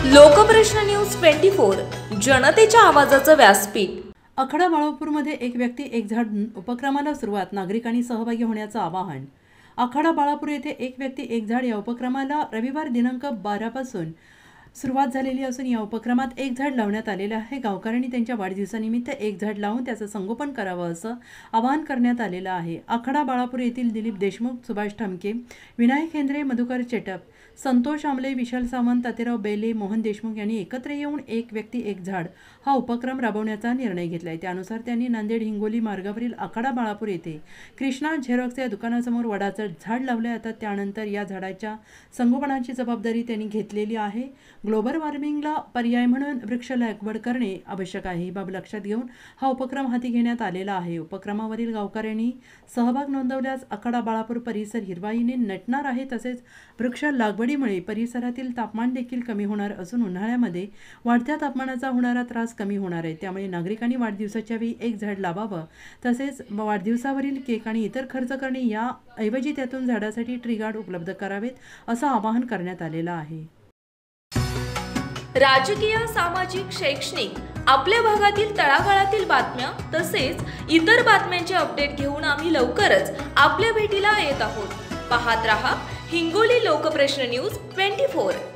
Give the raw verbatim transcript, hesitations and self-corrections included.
Lokprashna news twenty four जनतेच्या आवाजाचं व्यासपीठ। आखाडा बाळापूरमध्ये एक व्यक्ती एक झाड उपक्रमाला सुरुवात, नागरिकांनी सहभागी होण्याचं आवाहन। आखाडा बाळापूर येथे एक व्यक्ती एक झाड या उपक्रमाला रविवार दिनांक बारा पासून सुरुवात झालेली असून या उपक्रमात एक झाड लावण्यात आलेले आहे। गावकऱ्यांनी त्यांच्या वाढदिवसानिमित्त एक झाड लावून त्याचं संगोपन करावं असं आवाहन करण्यात आलेलं आहे। आखाडा बाळापूर येथील दिलीप देशमुख, सुभाष ठमके, विनायक हेंद्रे, मधुकर चेटप, संतोष आमले, विशाल सावंत, तातेराव बेले, मोहन देशमुख यांनी एकत्र येऊन एक व्यक्ती एक झाड हा उपक्रम राबवण्याचा निर्णय घेतलाय। त्यानुसार त्यांनी नांदेड हिंगोली मार्गावरील आखाडा बाळापूर येथे कृष्णा झेरॉक्स या दुकानासमोर वडाचं झाड लावले आहे। त्यानंतर या झाडाच्या संगोपनाची जबाबदारी त्यांनी घेतलेली आहे। ग्लोबल वॉर्मिंगला पर्याय म्हणून वृक्ष लागवड करणे आवश्यक आहे, ही बाब लक्षात घेऊन हा उपक्रम हाती घेण्यात आलेला आहे। उपक्रमावरील गावकऱ्यांनी सहभाग नोंदवल्यास आखाडा बाळापूर परिसर हिरवाईने नटणार आहे। तसेच वृक्ष लागवडीमुळे परिसरातील तापमान देखील कमी होणार असून उन्हाळ्यामध्ये वाढत्या तापमानाचा होणारा त्रास कमी होणार आहे। त्यामुळे नागरिकांनी वाढदिवसाच्या वेळी एक झाड लावावं, तसेच वाढदिवसावरील केक आणि इतर खर्च करणे याऐवजी त्यातून झाडासाठी ट्री गार्ड उपलब्ध करावेत असं आवाहन करण्यात आलेलं आहे। राजकीय, सामाजिक, शैक्षणिक, आपल्या भागातील तळागाळातील बातम्या तसेच इतर बातम्यांचे अपडेट घेऊन आम्ही लवकरच आपल्या भेटीला येत आहोत। पाहत रहा Hingoli Lokprashna news twenty four.